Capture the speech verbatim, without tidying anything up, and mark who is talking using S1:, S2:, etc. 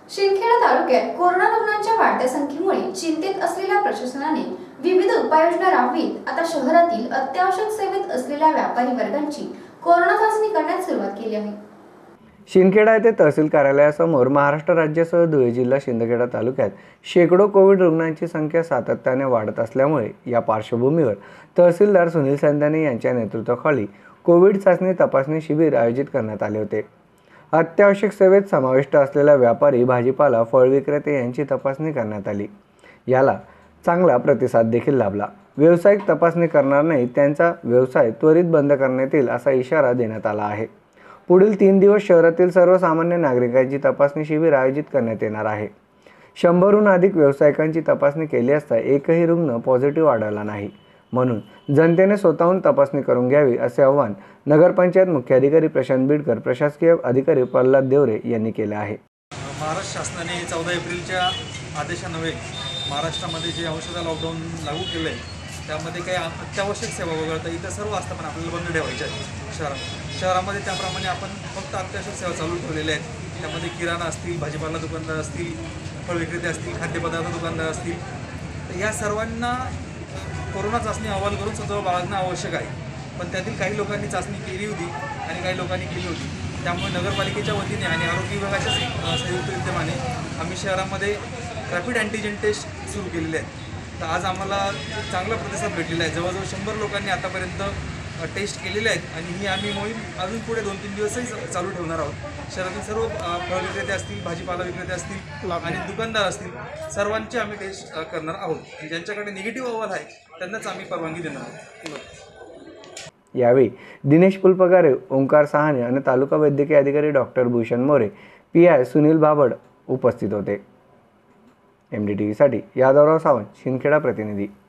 S1: शिंदखेडा तालुक्यात कोरोना रुग्णांच्या वाढत्या संख्येमुळे चिंतेत असलेल्या प्रशासनाने विविध उपाययोजना राबवीत आता शहरातील अत्यावश्यक सेवेत असलेल्या व्यापारी वर्गांची कोरोना चाचणी करण्यास सुरुवात केली आहे।
S2: शिंदखेडा येथे तहसील कार्यालयासमोर महाराष्ट्र राज्यासह धुळे जिल्हा शिंदखेडा तालुक्यात शेकडो कोविड रुग्णांची संख्या सातत्याने वाढत असल्यामुळे या पार्श्वभूमीवर तहसीलदार सुनील संधाने यांच्या नेतृत्वाखाली कोविड चाचणी तपासणी शिबिर आयोजित करण्यात आले होते। अत्यावश्यक सेवेत समाविष्ट असलेल्या व्यापारी, भाजीपाला, फळ विक्रेते यांची तपासणी करण्यात आली। याला चांगला प्रतिसाद देखील लाभला। व्यावसायिक तपासणी करणार नाही त्यांचा व्यवसाय त्वरित बंद करण्यात येईल असा इशारा देण्यात आला आहे। पुढील तीन दिवस शहरातील सर्वसामान्य नागरिकांची तपासणी शिबिर आयोजित करण्यात येणार आहे। शंभरहून अधिक व्यावसायिकांची तपासणी केली असता एकही रुग्ण पॉझिटिव्ह आढळला नाही, म्हणून जनतेने स्वतःहून तपासणी करून घ्यावी असे आवाहन नगरपंचायत मुख्याधिकारी प्रशांत बिडकर, प्रशासकीय अधिकारी प्रल्हाद देवरे यांनी केले आहे।
S3: महाराष्ट्र शासनाने चौदा एप्रिलच्या आदेशान्वये महाराष्ट्रामध्ये जे औषध लॉकडाऊन लागू केलं आहे त्यामध्ये काही अत्यावश्यक सेवा वगळता इतर सर्व असतं पण आपल्याला बंद ठेवायचे आहेत। शहरात शहरामध्ये त्याप्रमाणे आपण फक्त अत्यावश्यक सेवा चालू ठेवलेल्या आहेत। त्यामध्ये किराणा असतील, भाजीपाला दुकानदार असतील, फळ विक्रेते असतील, खाद्यपदार्थ दुकानदार असतील, तर या सर्वांना कोरोना चाचणी अहवाल करून स्वतः बाळगणं आवश्यक आहे। पण त्यातील काही लोकांनी चाचणी केली होती आणि काही लोकांनी केली होती, त्यामुळे नगरपालिकेच्या वतीने आणि आरोग्य विभागाच्या संयुक्त विद्यमाने आम्ही शहरामध्ये रॅपिड अँटीजेन टेस्ट सुरू केलेले आहेत। तर आज आम्हाला चांगला प्रतिसाद भेटलेला आहे। जवळजवळ शंभर लोकांनी आतापर्यंत टेस्ट केलेले आहेत आणि ही आम्ही मोहीम अजून पुढे दोन तीन दिवसही चालू ठेवणार आहोत। शहरातील सर्व फळ विक्रेते असतील, भाजीपाला विक्रेते असतील आणि दुकानदार असतील, सर्वांची आम्ही टेस्ट करणार आहोत आणि ज्यांच्याकडे निगेटिव्ह अहवाल आहे त्यांनाच आम्ही परवानगी देणार आहोत।
S2: यावेळी दिनेश पुलपगारे, ओंकार सहाने आणि तालुका वैद्यकीय अधिकारी doctor Bhushan More, P I Sunil Babad उपस्थित होते। एम डी टी व्ही साठी यादवराव सावंत, शिंदखेडा प्रतिनिधी।